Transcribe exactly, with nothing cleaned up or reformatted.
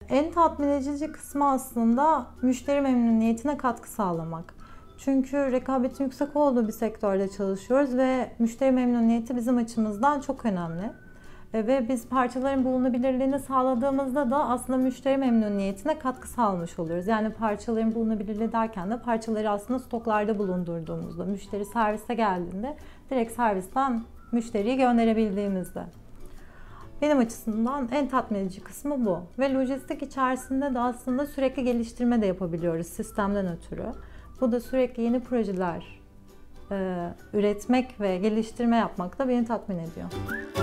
En tatmin edici kısmı aslında müşteri memnuniyetine katkı sağlamak. Çünkü rekabetin yüksek olduğu bir sektörde çalışıyoruz ve müşteri memnuniyeti bizim açımızdan çok önemli. Ve biz parçaların bulunabilirliğini sağladığımızda da aslında müşteri memnuniyetine katkı sağlamış oluyoruz. Yani parçaların bulunabilirliği derken de parçaları aslında stoklarda bulundurduğumuzda, müşteri servise geldiğinde direkt servisten müşteriyi gönderebildiğimizde. Benim açısından en tatmin edici kısmı bu. Ve lojistik içerisinde de aslında sürekli geliştirme de yapabiliyoruz sistemden ötürü. Bu da sürekli yeni projeler e, üretmek ve geliştirme yapmak da beni tatmin ediyor.